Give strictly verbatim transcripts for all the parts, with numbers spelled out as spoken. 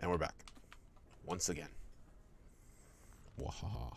And we're back. Once again. Wahaha.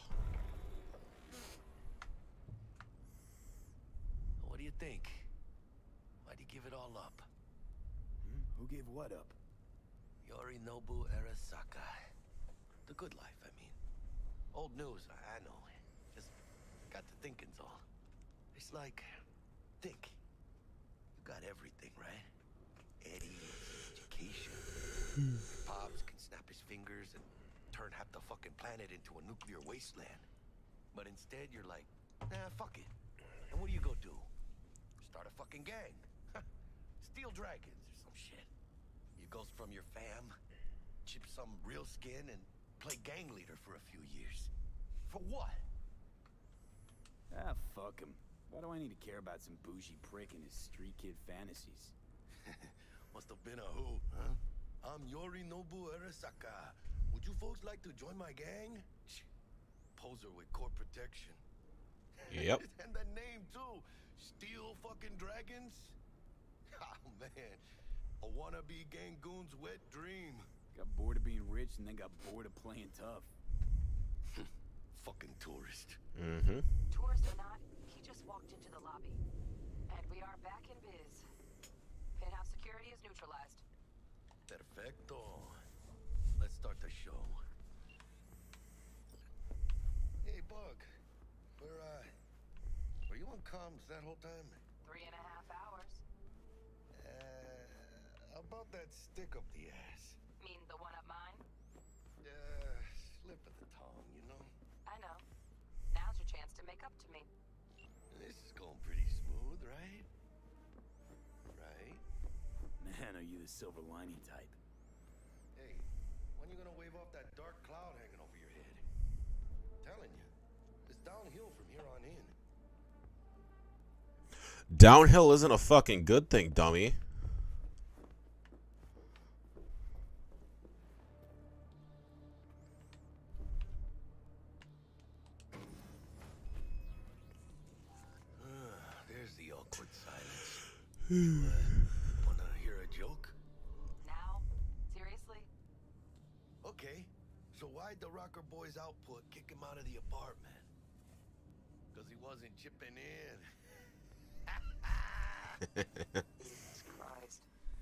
What do you think? Why'd you give it all up? Hmm? Who gave what up? Yorinobu Arasaka. The good life, I mean. Old news, I, I know. Just got to thinking's all. It's like, think. You got everything, right? Eddie, education. Pops can snap his fingers and turn half the fucking planet into a nuclear wasteland. But instead, you're like, nah, fuck it. And what do you go do? Start a fucking gang. Steal dragons or some shit. You goes from your fam, chip some real skin, and play gang leader for a few years. For what? Ah, fuck him. Why do I need to care about some bougie prick and his street kid fantasies? Must have been a who, huh? I'm Yorinobu Arasaka. Would you folks like to join my gang? Poser with court protection. Yep. And that name too. Steel fucking dragons? Oh man. A wannabe gang goon's wet dream. Got bored of being rich and then got bored of playing tough. Fucking tourist. Mm-hmm. Tourist or not, he just walked into the lobby. And we are back in biz. Penthouse security is neutralized. Perfecto. Let's start the show. Hey, Bug. Where, uh... Were you on comms that whole time? Three and a half hours. Uh... About that stick up the ass. Mean the one up mine? Uh... Slip of the tongue, you know? I know. Now's your chance to make up to me. This is going pretty smooth, right? Right? Man, are you the silver lining type? Hey, when you gonna wave off that dark cloud hanging over your head? Telling you, it's downhill from here on in. Downhill isn't a fucking good thing, dummy. There's the awkward silence. You, uh, wanna hear a joke? Now? Seriously? Okay, so why'd the Rocker Boy's output kick him out of the apartment? Because he wasn't chipping in. Jesus Christ.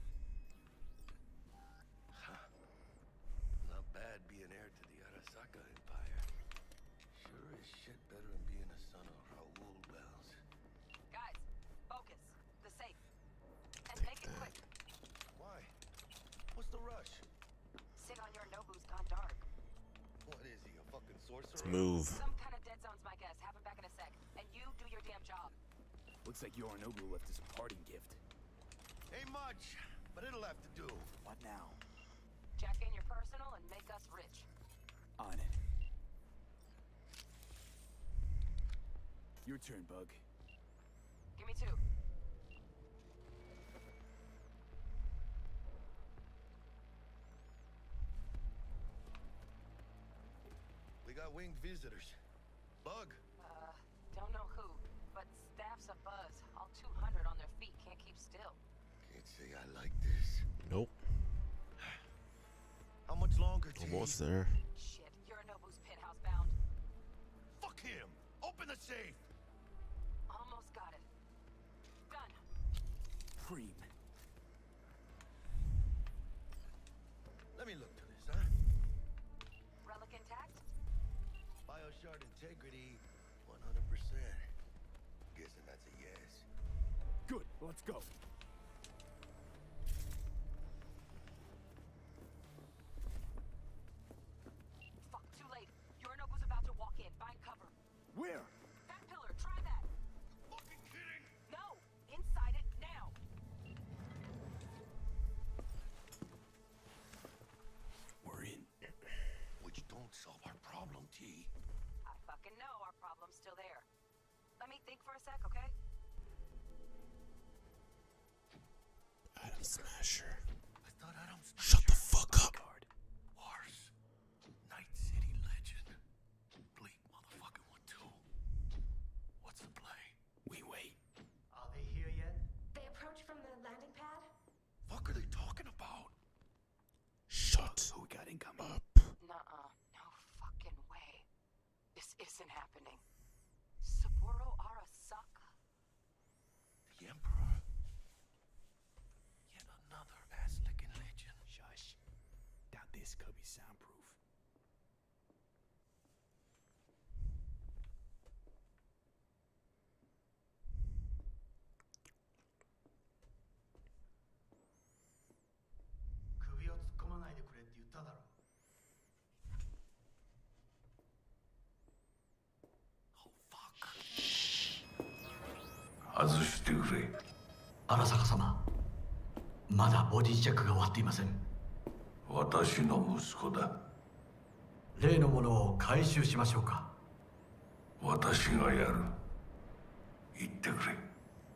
Not bad being heir to the Arasaka Empire. Sure as shit better than being a son of Raoul Wells. Guys, focus. The safe. And make it quick. Why? What's the rush? Sit on your Nobu's gone dark. What is he, a fucking sorcerer? Let's move. Some kind of dead zone's my guess. Have him back in a sec. And you do your damn job. Looks like Yorinobu left us a parting gift. Ain't much, but it'll have to do. What now? Jack in your personal and make us rich. On it. Your turn, Bug. Give me two. We got winged visitors. Bug. Uh, don't know who, but staff's a buzz. All two hundred on their feet can't keep still. Can't say I like this. Nope. How much longer, T? Almost there. Shit, Yorinobu's penthouse bound. Fuck him! Open the safe! Almost got it. Done. Cream. Let me look to this, huh? Relic intact? Bioshard integrity, one hundred percent. Guessing that's a yes. Good, let's go. Fuck, too late. Yorinobu's about to walk in. Find cover. Where? That pillar, try that. Fucking kidding! No! Inside it, now! We're in. Which don't solve our problem, T. I fucking know our problem's still there. Let me think for a sec, okay? Adam Smasher. I thought Adam Shut the fuck up. Wars. Night City legend. Bleak motherfucking one too. What's the play? We wait. Are they here yet? They approach from the landing pad. Fuck are they talking about? Shut Who we got isn't happening. Saburo Arasaka. The Emperor. Yet another ass-licking legend. Shush. Doubt this could be soundproof. Oh, fuck. 外してくれ。 荒坂様、まだボディチェックが終わっていません。 私の息子だ。 例のものを回収しましょうか。 私がやる。言ってくれ。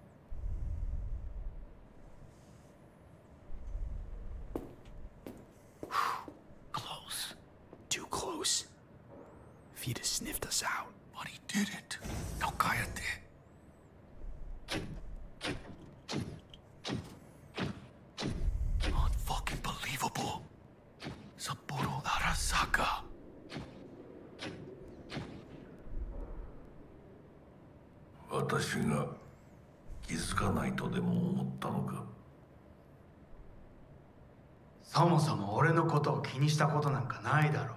Close. Too close. If he'd have sniffed us out. But he didn't. No, cállate. Unfucking believable. Saburo Arasaka. 私が気づかないとでも思ったのか。 そもそも俺のことを気にしたことなんかないだろう。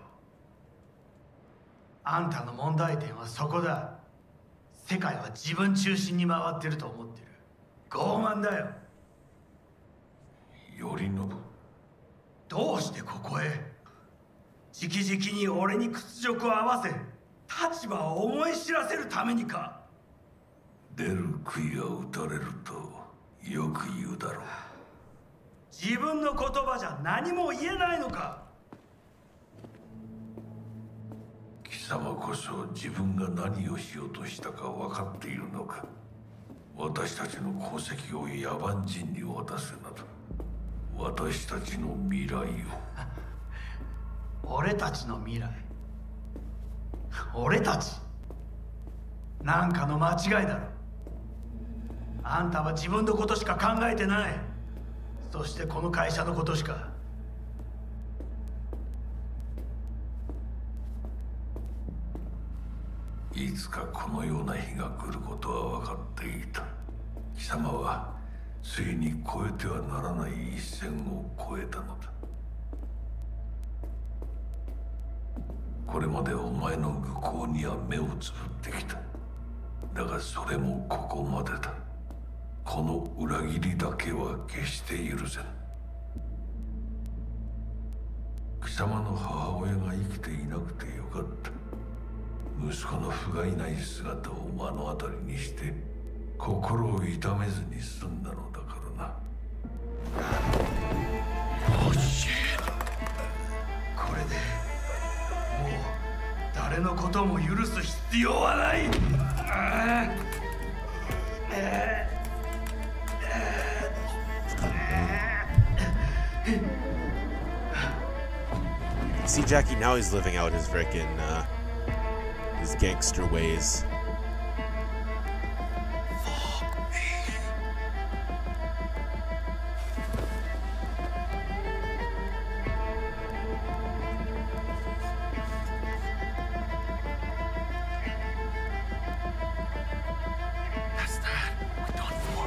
あんたの問題点はそこだ。世界は自分中心に回ってると思ってる。傲慢だよ。 頼信。 どうしてここへ？直々に俺に屈辱を合わせ立場を思い知らせるためにか。 出る杭が打たれるとよく言うだろう。 自分の言葉じゃ何も言えないのか。 貴様こそ自分が何をしようとしたか分かっているのか。私たちの功績を野蛮人に渡せなど、私たちの未来を。 俺たちの未来。俺たちなんかの間違いだろ。あんたは自分のことしか考えてない。そしてこの会社のことしか。 いつかこのような日が来ることは分かっていた。貴様はついに越えてはならない一線を越えたのだ。これまでお前の愚行には目をつぶってきた。だがそれもここまでだ。この裏切りだけは決して許せぬ。貴様の母親が生きていなくてよかった。息子の不甲斐ない姿を目の当たりにして心を痛めずに済んだのだからな。 Oh shit. これでもう誰のことも許す必要はない。 See, Jackie, now he's living out his frickin' uh, his gangster ways. That's that. We're done for.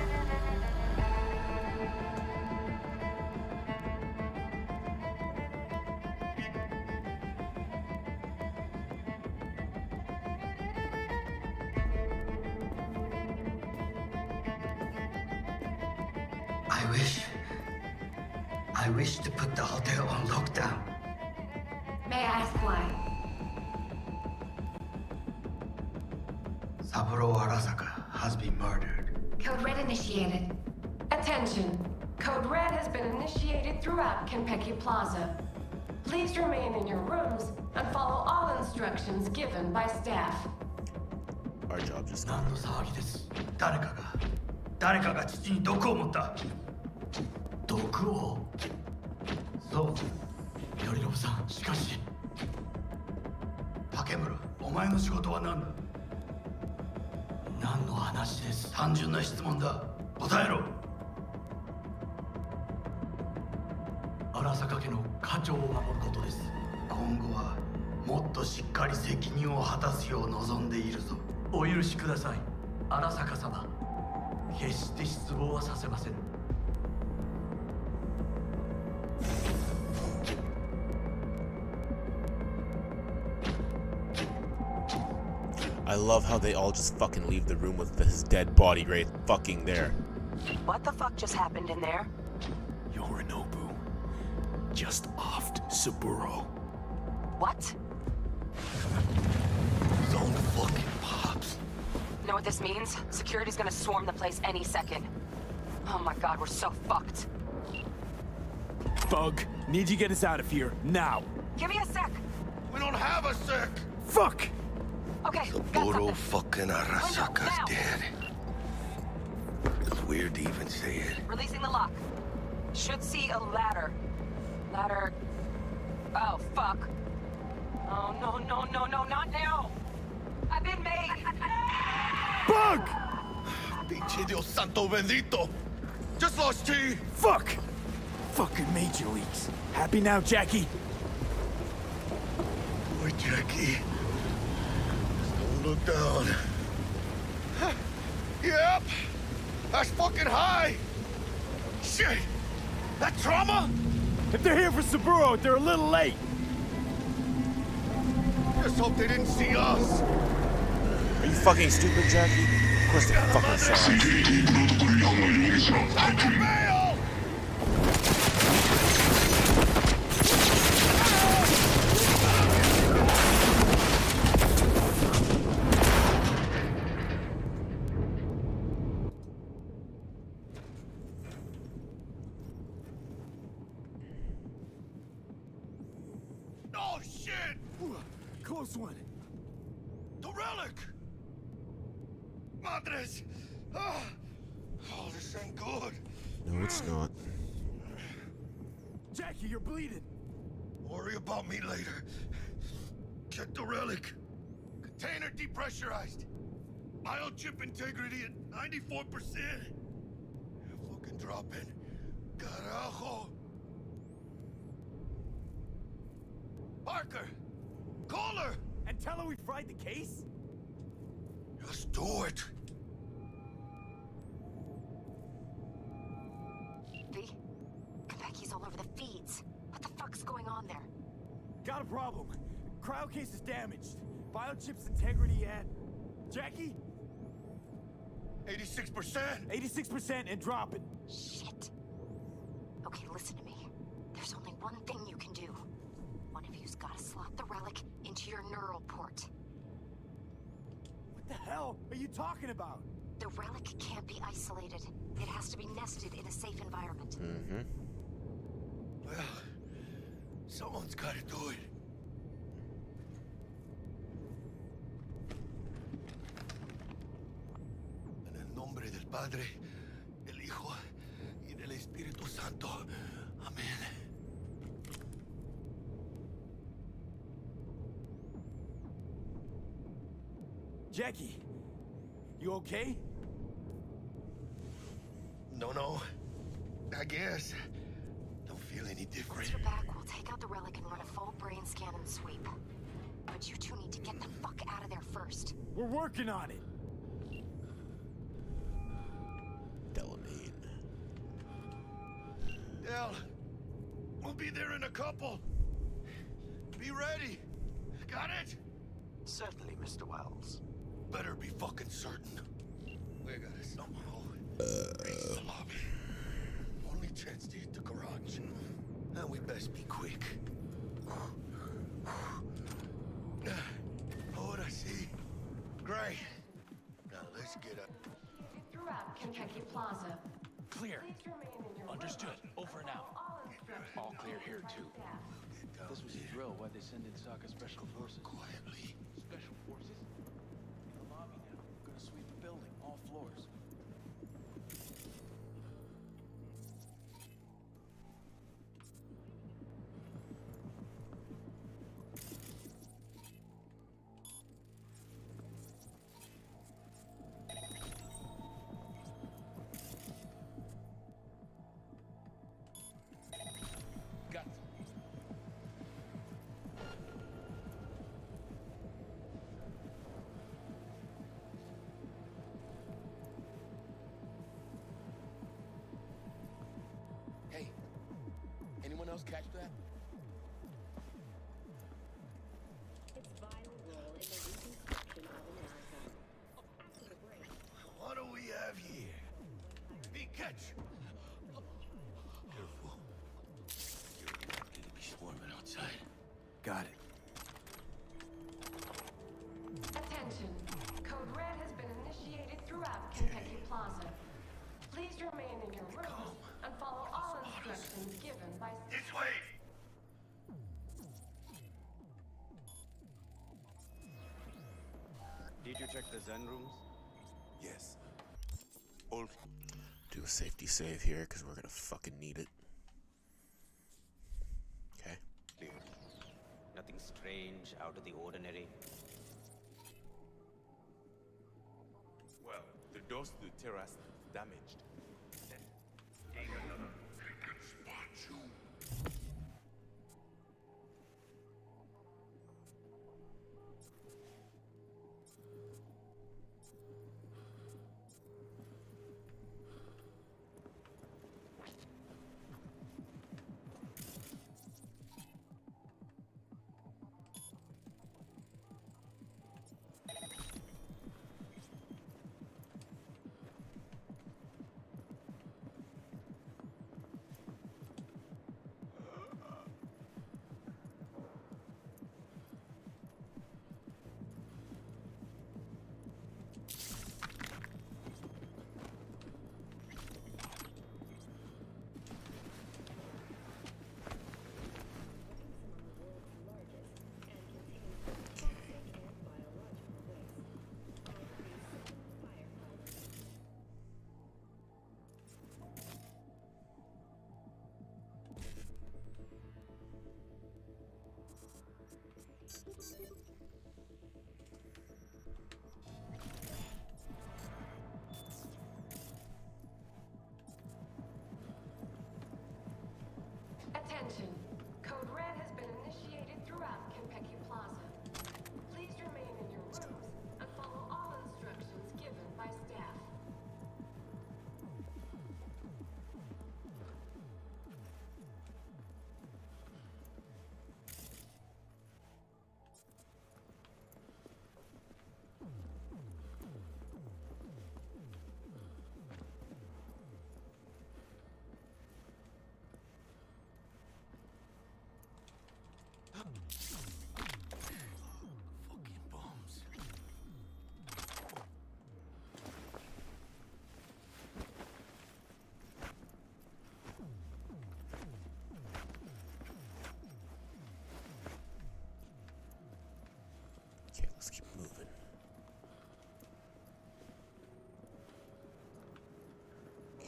I wish I wish to put the hotel on lockdown. May I ask why? Saburo Arasaka has been murdered. Code Red initiated. Attention. Code Red has been initiated throughout Kenpeki Plaza. Please remain in your rooms and follow all instructions given by staff. Our job just 何の騒ぎです。誰かが誰かが父に毒を持った。 毒を。 そう。 頼信さん、しかし。 竹村、お前の仕事は何だ。 何の話です。 単純な質問だ。答えろ。 荒坂家の家長を守ることです。 今後はもっとしっかり責任を果たすよう望んでいるぞ。お許しください、荒坂様。決して失望はさせません。 I love how they all just fucking leave the room with his dead body right fucking there. What the fuck just happened in there? Yorinobu just offed Saburo. What? His own fucking pops. Know what this means? Security's gonna swarm the place any second. Oh my god, we're so fucked. Bug, need you get us out of here, now. Give me a sec. We don't have a sec. Fuck! Okay, got Saburo something. fucking Now. Arasaka's dead. It's weird to even say it. Releasing the lock. Should see a ladder. Ladder... Oh, fuck. Oh, no, no, no, no, not now! I've been made! Bug! Pinche Dios santo bendito! Just lost T! Fuck! Fucking major leagues. Happy now, Jackie? Boy, Jackie. Just don't look down. Yep! That's fucking high! Shit! That trauma? If they're here for Saburo, they're a little late. Just hope they didn't see us. Are you fucking stupid, Jackie? Of course they fucking saw us. Time to bail! Oh shit! Ooh, close one. The relic! Madres! Ah. Oh, this ain't good. No, it's not. Jackie, you're bleeding. Worry about me later. Check the relic. Container depressurized. Biochip integrity at ninety-four percent. Fucking dropping. Carajo. Parker! Call her! And tell her we fried the case? Just do it. V? Konpeki's all over the feeds. What the fuck's going on there? Got a problem. Cryo case is damaged. Biochip's integrity at... Jackie? eighty-six percent! eighty-six percent and dropping. Shit. Okay, listen to me. There's only one thing you can do. One of you's gotta slot the relic into your neural port. What the hell are you talking about? The relic can't be isolated. It has to be nested in a safe environment. Mm-hmm. Well, someone's gotta do it. En el nombre del Padre, del Hijo y del Espíritu Santo. Amén. Jackie, you okay? No, no. I guess. Don't feel any different. Once you're back, we'll take out the relic and run a full brain scan and sweep. But you two need to get the fuck out of there first. We're working on it. Delamine. Del, we'll be there in a couple. Be ready. Got it? Certainly, Mister Wells. Better be fucking certain. We gotta somehow reach the lobby. Only chance to hit the garage. And we best be quick. Ahora sí. Great. Now let's get up. Throughout Kentucky Plaza. Clear. Please remain in your Understood. rooms. Over and out. All instructions All clear here, given too. by staff. This was a drill. Why'd they send in Sokka Special Forces? Quietly. Special Forces? In the lobby now. Gonna sweep the building, all floors. Got it. Anyone else catch that? Its vital role in the reconstruction of America. After the break, What do we have here? Big catch! Careful. You're likely to be swarming outside. Got it. Attention. Code Red has been initiated throughout Kentucky Plaza. Please remain in your rooms and follow all instructions given by... This way! Did you check the Zen rooms? Yes. All. Do a safety save here, because we're gonna fucking need it. Okay. Clear. Nothing strange, out of the ordinary. Well, the doors to the terrace is damaged. Attention. Code Red has been initiated throughout Kentucky Plaza. Please remain in your rooms and follow all instructions given by staff. Fucking bombs. Okay, let's keep moving. Okay.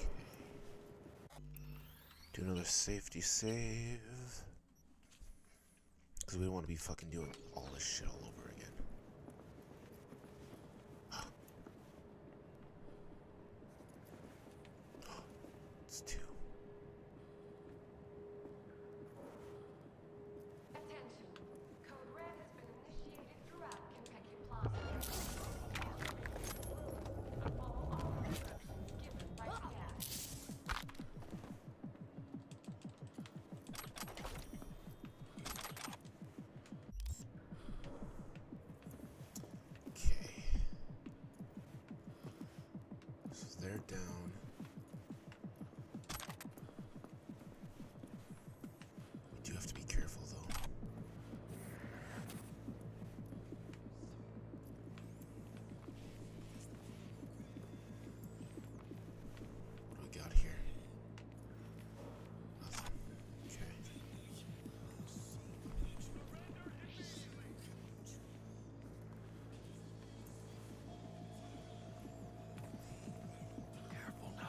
Do another safety save. Because we don't want to be fucking doing all this shit all over again. It's two. Attention. Code Red has been initiated throughout Kentucky Plaza. And follow all instructions given by staff. Okay. So they're down. We do have to be careful though. What do we got here? Nothing. Okay. Careful now.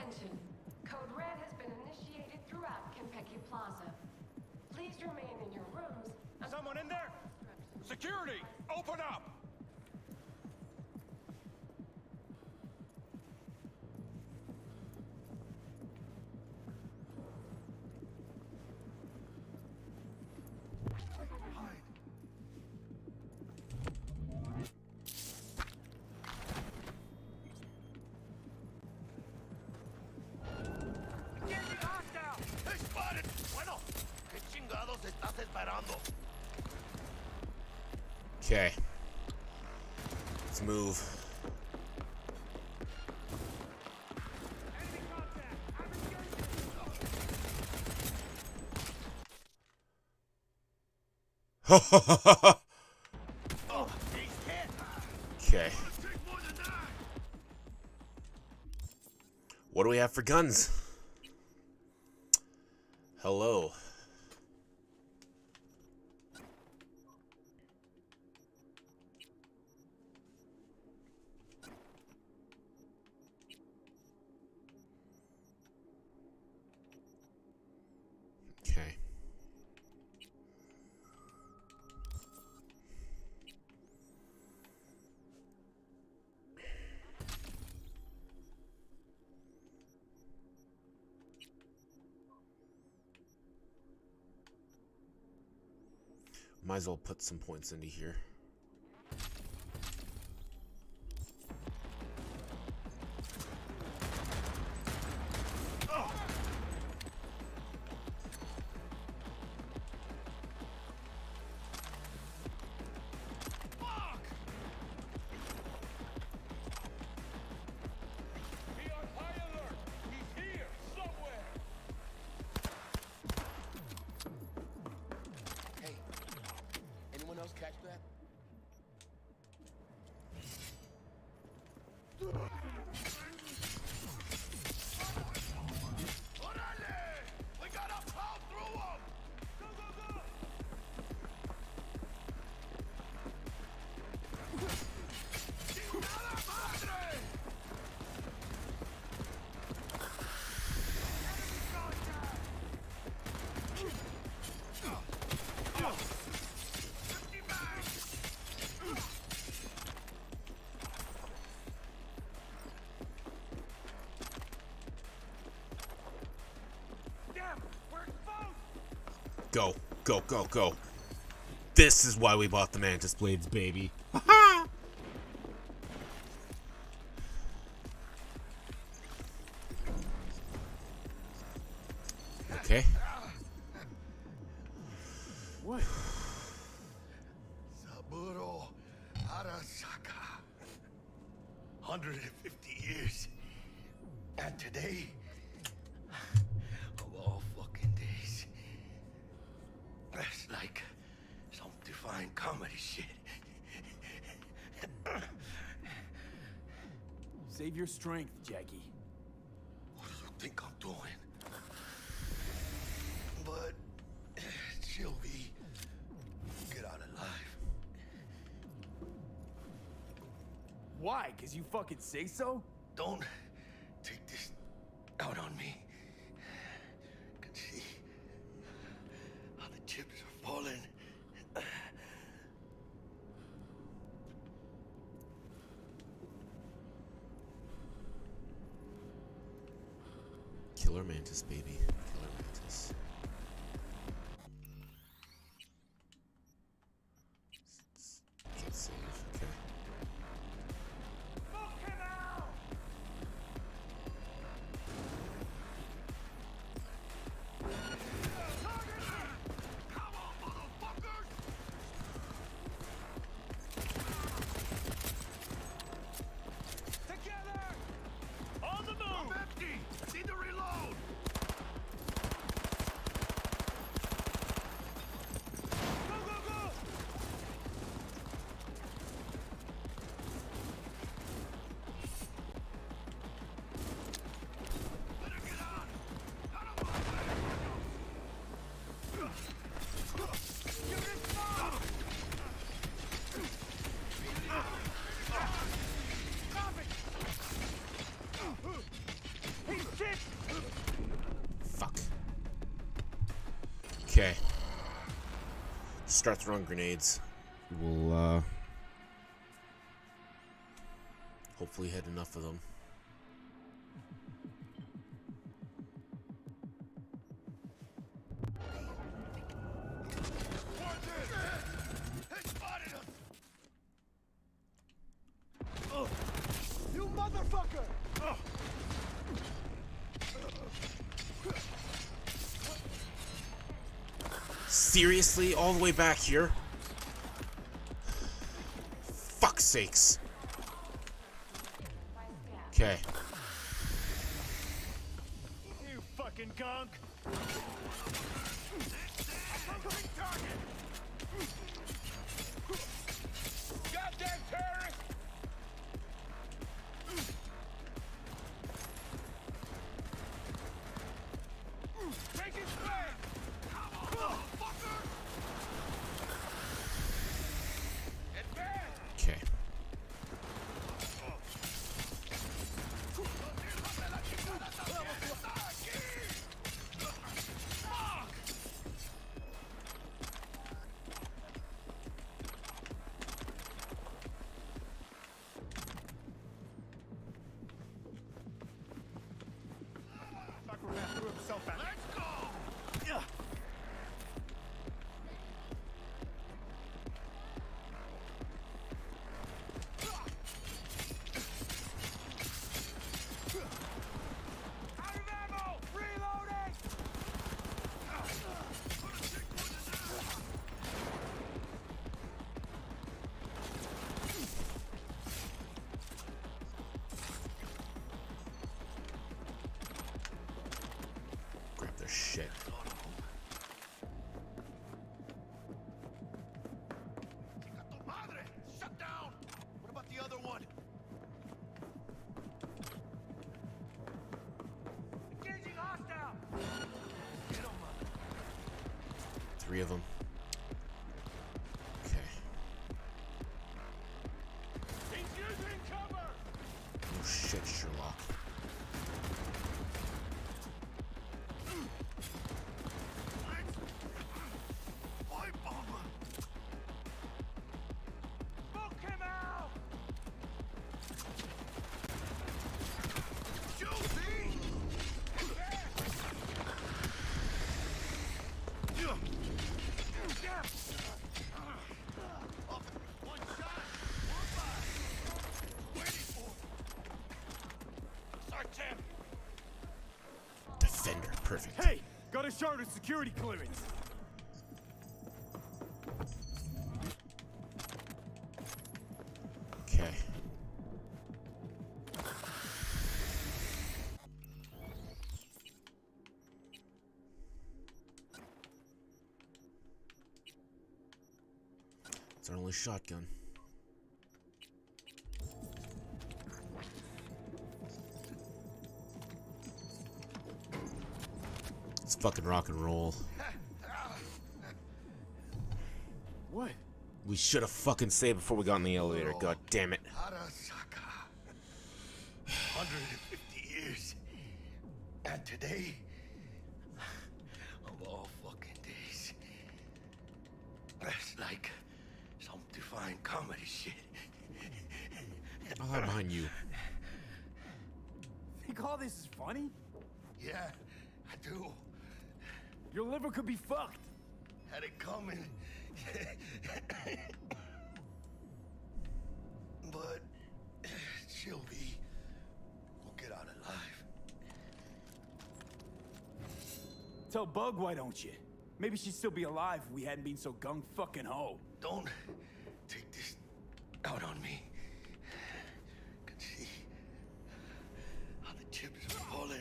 Attention. Code Red has been initiated throughout Kenpeki Plaza. Please remain in your rooms. Someone in there? Security! Open up! Okay. Let's move. Okay. What do we have for guns? Hello. Okay. Might as well put some points into here. Catch that? We gotta plow through them! Go, go, go! ¡Chingada madre! Go, go, go, go. This is why we bought the Mantis Blades, baby. Okay. What? Saburo Arasaka. one hundred fifty years. And today, of all fucking days, that's like some divine comedy shit. Save your strength, Jackie. What do you think I'm doing? But she'll be get out alive. Why? Cause you fucking say so? Don't take this out on me. I can see how the chips are falling. Killer Mantis, baby. Killer Mantis. Let's save. Okay. Okay. Start throwing grenades. We'll, uh... hopefully hit enough of them. You motherfucker! Oh. Seriously? All the way back here? Fuck's sakes. Okay. You fucking gunk! Goddamn terrorist! Take his flag! Come on, fucker! Advance! Okay. Let's go! Yeah. Out of ammo! Reloading! Grab their shit. Madre! Shut down! What about the other one? Engaging hostile! Get him, mother. Three of them. Okay. He's using cover! Oh shit, Sherlock. Boy bomber! Smoke him out! Shoot me! One shot! One by! Waiting for! Start Tim! Defender, perfect. Hey, got a shard of security clearance. Okay. It's our only shotgun. Let's fucking rock and roll. What? We should have fucking saved before we got in the elevator. God damn it. Arasaka. one hundred fifty years. And today, of all fucking days, that's like some divine comedy shit. I'll hide behind you. Think all this is funny? Yeah, I do. Your liver could be fucked. Had it coming. But she'll be. We'll get out alive. Tell Bug, why don't you? Maybe she'd still be alive if we hadn't been so gung fucking ho. Don't take this out on me. I can see how the chips are falling.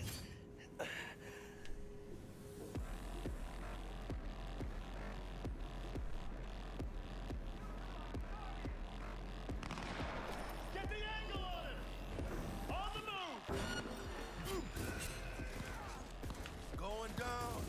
Get the angle on it! On the move! Going down.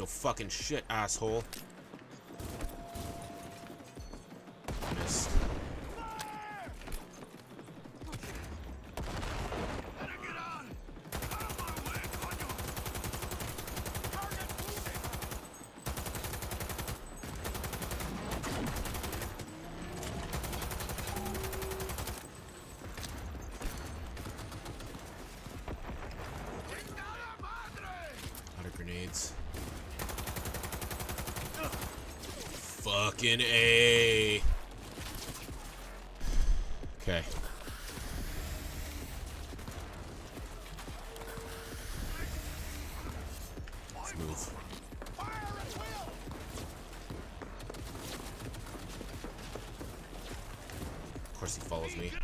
No fucking shit, asshole. Missed. Out of grenades. Fucking A. Okay. Let's move. Of course he follows me.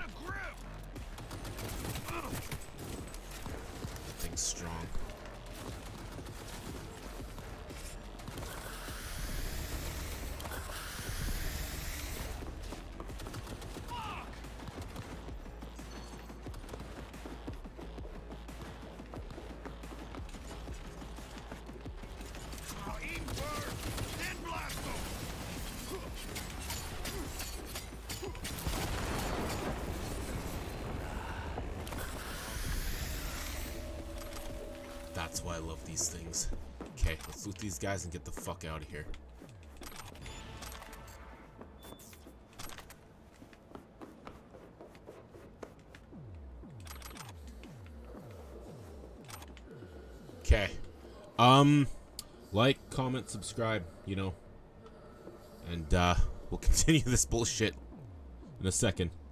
That thing's strong. That's why I love these things. Okay, let's loot these guys and get the fuck out of here. Okay. Um, like, comment, subscribe, you know. And, uh, we'll continue this bullshit in a second.